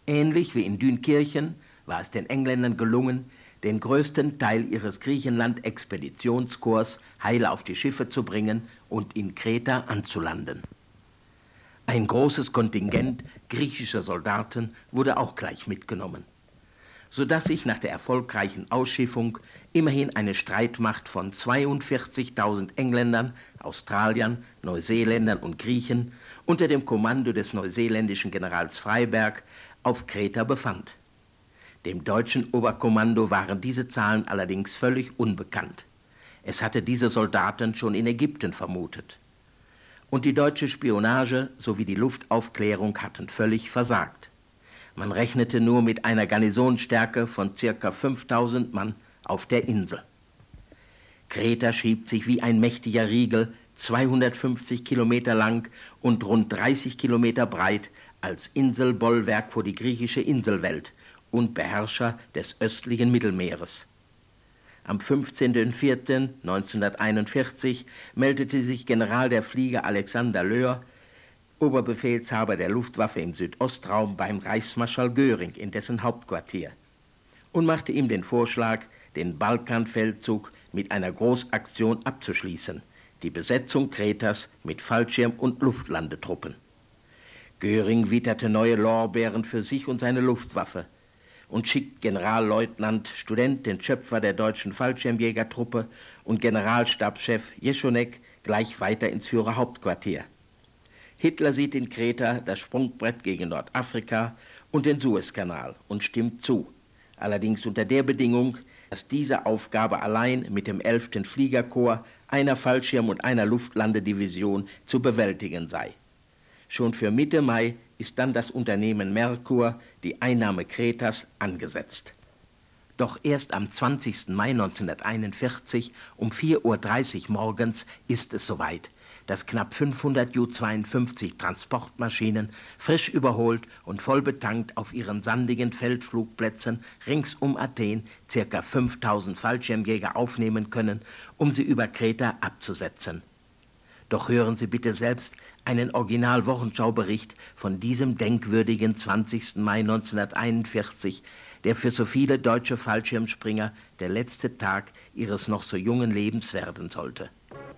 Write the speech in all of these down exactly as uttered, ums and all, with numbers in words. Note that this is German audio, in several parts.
Ähnlich wie in Dünkirchen war es den Engländern gelungen, den größten Teil ihres Griechenland-Expeditionskorps heil auf die Schiffe zu bringen und in Kreta anzulanden. Ein großes Kontingent griechischer Soldaten wurde auch gleich mitgenommen, sodass sich nach der erfolgreichen Ausschiffung immerhin eine Streitmacht von zweiundvierzigtausend Engländern, Australiern, Neuseeländern und Griechen unter dem Kommando des neuseeländischen Generals Freyberg auf Kreta befand. Dem deutschen Oberkommando waren diese Zahlen allerdings völlig unbekannt. Es hatte diese Soldaten schon in Ägypten vermutet. Und die deutsche Spionage sowie die Luftaufklärung hatten völlig versagt. Man rechnete nur mit einer Garnisonsstärke von ca. fünftausend Mann auf der Insel. Kreta schiebt sich wie ein mächtiger Riegel, zweihundertfünfzig Kilometer lang und rund dreißig Kilometer breit, als Inselbollwerk vor die griechische Inselwelt und Beherrscher des östlichen Mittelmeeres. Am fünfzehnten vierten neunzehnhunderteinundvierzig meldete sich General der Flieger Alexander Löhr, Oberbefehlshaber der Luftwaffe im Südostraum, beim Reichsmarschall Göring in dessen Hauptquartier und machte ihm den Vorschlag, den Balkanfeldzug mit einer Großaktion abzuschließen, die Besetzung Kretas mit Fallschirm- und Luftlandetruppen. Göring witterte neue Lorbeeren für sich und seine Luftwaffe und schickt Generalleutnant Student, den Schöpfer der deutschen Fallschirmjägertruppe, und Generalstabschef Jeschonek gleich weiter ins Führerhauptquartier. Hitler sieht in Kreta das Sprungbrett gegen Nordafrika und den Suezkanal und stimmt zu, allerdings unter der Bedingung, dass diese Aufgabe allein mit dem elften Fliegerkorps, einer Fallschirm- und einer Luftlandedivision zu bewältigen sei. Schon für Mitte Mai ist dann das Unternehmen Merkur, die Einnahme Kretas, angesetzt. Doch erst am zwanzigsten Mai neunzehnhunderteinundvierzig um vier Uhr dreißig morgens ist es soweit, dass knapp fünfhundert Ju zweiundfünfzig Transportmaschinen, frisch überholt und voll betankt, auf ihren sandigen Feldflugplätzen rings um Athen ca. fünftausend Fallschirmjäger aufnehmen können, um sie über Kreta abzusetzen. Doch hören Sie bitte selbst einen Original-Wochenschaubericht von diesem denkwürdigen zwanzigsten Mai neunzehnhunderteinundvierzig, der für so viele deutsche Fallschirmspringer der letzte Tag ihres noch so jungen Lebens werden sollte.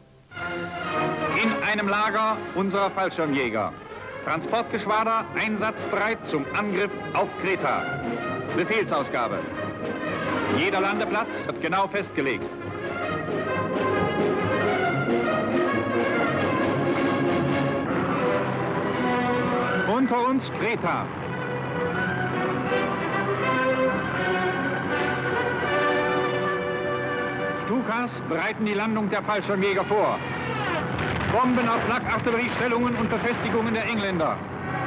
In einem Lager unserer Fallschirmjäger. Transportgeschwader einsatzbereit zum Angriff auf Kreta. Befehlsausgabe. Jeder Landeplatz wird genau festgelegt. Unter uns Kreta. Stukas bereiten die Landung der Fallschirmjäger vor. Bomben auf Flakartilleriestellungen und Befestigungen der Engländer.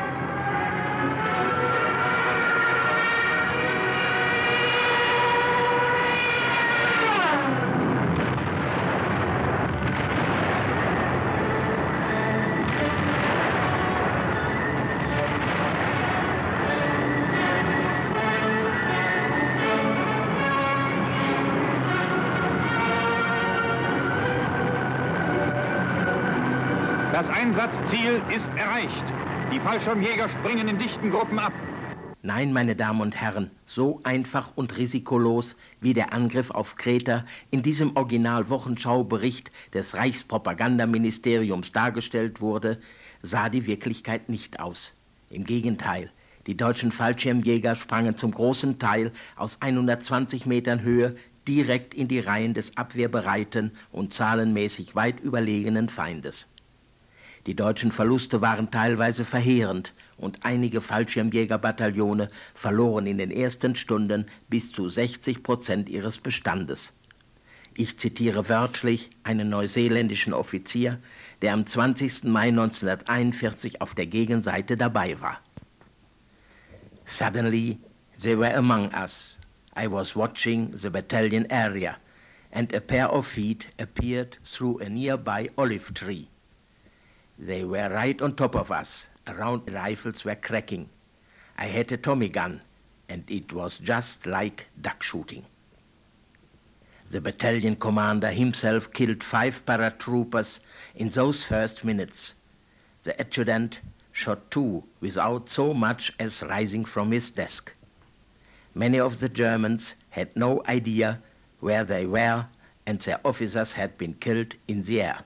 Das Einsatzziel ist erreicht. Die Fallschirmjäger springen in dichten Gruppen ab. Nein, meine Damen und Herren, so einfach und risikolos, wie der Angriff auf Kreta in diesem Original-Wochenschaubericht des Reichspropagandaministeriums dargestellt wurde, sah die Wirklichkeit nicht aus. Im Gegenteil, die deutschen Fallschirmjäger sprangen zum großen Teil aus hundertzwanzig Metern Höhe direkt in die Reihen des abwehrbereiten und zahlenmäßig weit überlegenen Feindes. Die deutschen Verluste waren teilweise verheerend und einige Fallschirmjägerbataillone verloren in den ersten Stunden bis zu sechzig Prozent ihres Bestandes. Ich zitiere wörtlich einen neuseeländischen Offizier, der am zwanzigsten Mai neunzehnhunderteinundvierzig auf der Gegenseite dabei war. Suddenly they were among us. I was watching the battalion area, and a pair of feet appeared through a nearby olive tree. They were right on top of us. Around rifles were cracking. I had a Tommy gun, and it was just like duck shooting. The battalion commander himself killed five paratroopers in those first minutes. The adjutant shot two without so much as rising from his desk. Many of the Germans had no idea where they were and their officers had been killed in the air.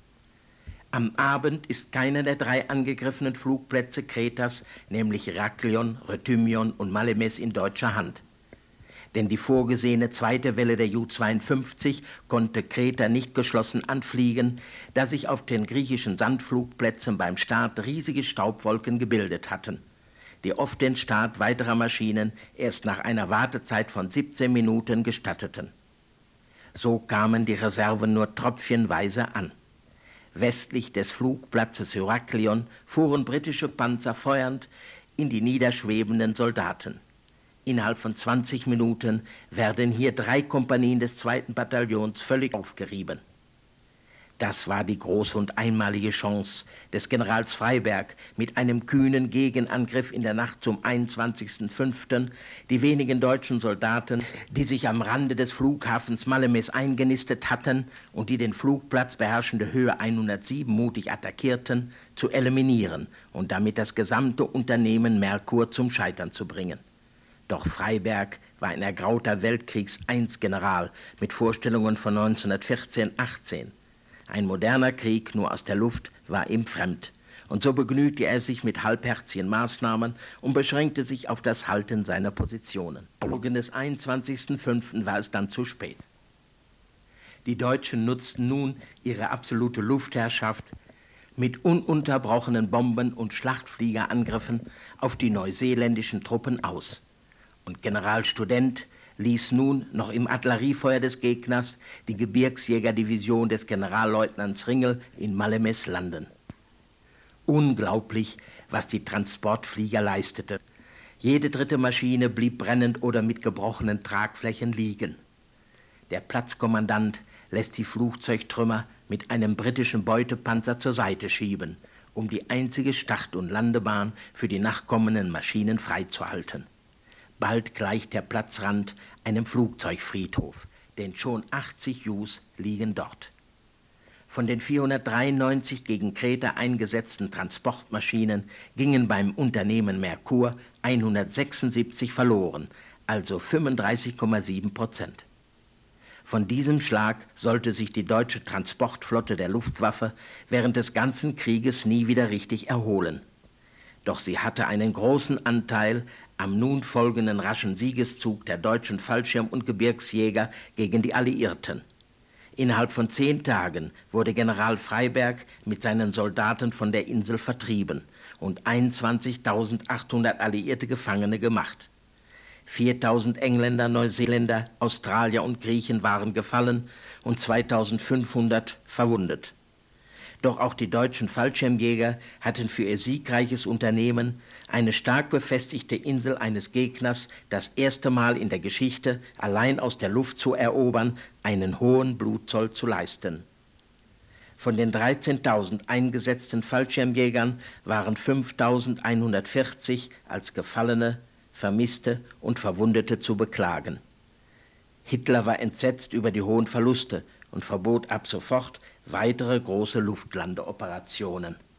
Am Abend ist keiner der drei angegriffenen Flugplätze Kretas, nämlich Heraklion, Rethymnon und Mallemès, in deutscher Hand. Denn die vorgesehene zweite Welle der Ju zweiundfünfzig konnte Kreta nicht geschlossen anfliegen, da sich auf den griechischen Sandflugplätzen beim Start riesige Staubwolken gebildet hatten, die oft den Start weiterer Maschinen erst nach einer Wartezeit von siebzehn Minuten gestatteten. So kamen die Reserven nur tröpfchenweise an. Westlich des Flugplatzes Heraklion fuhren britische Panzer feuernd in die niederschwebenden Soldaten. Innerhalb von zwanzig Minuten werden hier drei Kompanien des zweiten Bataillons völlig aufgerieben. Das war die große und einmalige Chance des Generals Freyberg, mit einem kühnen Gegenangriff in der Nacht zum einundzwanzigsten fünften die wenigen deutschen Soldaten, die sich am Rande des Flughafens Mallemès eingenistet hatten und die den Flugplatz beherrschende Höhe hundertsieben mutig attackierten, zu eliminieren und damit das gesamte Unternehmen Merkur zum Scheitern zu bringen. Doch Freyberg war ein ergrauter Weltkriegs-eins-General mit Vorstellungen von neunzehnhundertvierzehn achtzehn. Ein moderner Krieg nur aus der Luft war ihm fremd. Und so begnügte er sich mit halbherzigen Maßnahmen und beschränkte sich auf das Halten seiner Positionen. Morgen des einundzwanzigsten fünften war es dann zu spät. Die Deutschen nutzten nun ihre absolute Luftherrschaft mit ununterbrochenen Bomben- und Schlachtfliegerangriffen auf die neuseeländischen Truppen aus. Und General Student ließ nun noch im Artilleriefeuer des Gegners die Gebirgsjägerdivision des Generalleutnants Ringel in Mallemès landen. Unglaublich, was die Transportflieger leisteten. Jede dritte Maschine blieb brennend oder mit gebrochenen Tragflächen liegen. Der Platzkommandant lässt die Flugzeugtrümmer mit einem britischen Beutepanzer zur Seite schieben, um die einzige Start- und Landebahn für die nachkommenden Maschinen freizuhalten. Bald gleicht der Platzrand einem Flugzeugfriedhof, denn schon achtzig Jus liegen dort. Von den vierhundertdreiundneunzig gegen Kreta eingesetzten Transportmaschinen gingen beim Unternehmen Merkur hundertsechsundsiebzig verloren, also fünfunddreißig Komma sieben Prozent. Von diesem Schlag sollte sich die deutsche Transportflotte der Luftwaffe während des ganzen Krieges nie wieder richtig erholen. Doch sie hatte einen großen Anteil am nun folgenden raschen Siegeszug der deutschen Fallschirm- und Gebirgsjäger gegen die Alliierten. Innerhalb von zehn Tagen wurde General Freyberg mit seinen Soldaten von der Insel vertrieben und einundzwanzigtausendachthundert alliierte Gefangene gemacht. viertausend Engländer, Neuseeländer, Australier und Griechen waren gefallen und zweitausendfünfhundert verwundet. Doch auch die deutschen Fallschirmjäger hatten für ihr siegreiches Unternehmen, eine stark befestigte Insel eines Gegners das erste Mal in der Geschichte allein aus der Luft zu erobern, einen hohen Blutzoll zu leisten. Von den dreizehntausend eingesetzten Fallschirmjägern waren fünftausendeinhundertvierzig als Gefallene, Vermisste und Verwundete zu beklagen. Hitler war entsetzt über die hohen Verluste und verbot ab sofort weitere große Luftlandeoperationen.